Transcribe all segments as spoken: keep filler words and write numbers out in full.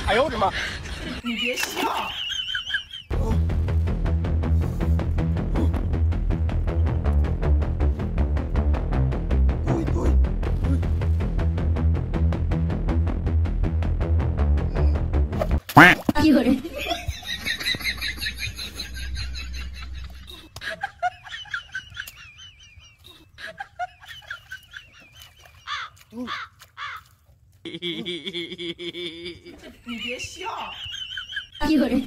哎呦我的妈！ 你别笑。 有人。 你别笑。 有人。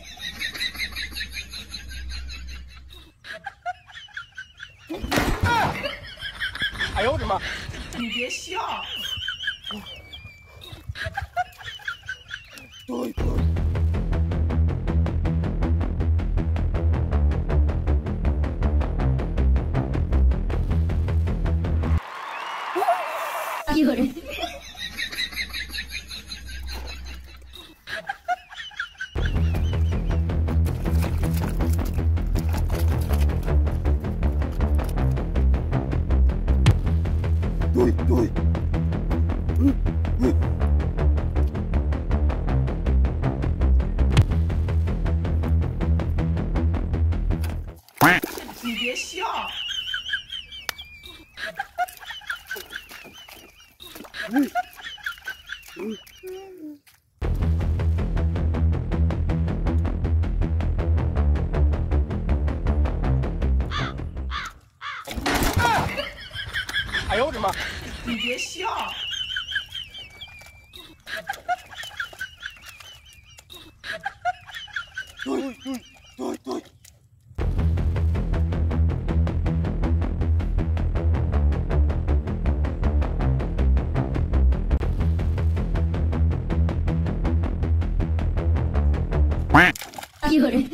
哎呦我的妈！ 你别笑。 对对。 有人。 对对。嗯嗯。 你别笑。 嗯嗯。哎呦我的妈！ 你别笑。 对对对对。 有人。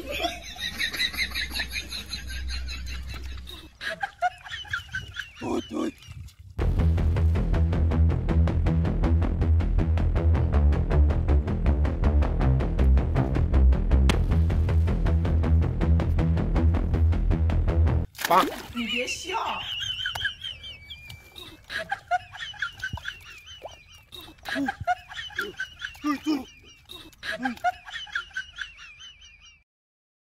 对对。爸， 你别笑。 嗯。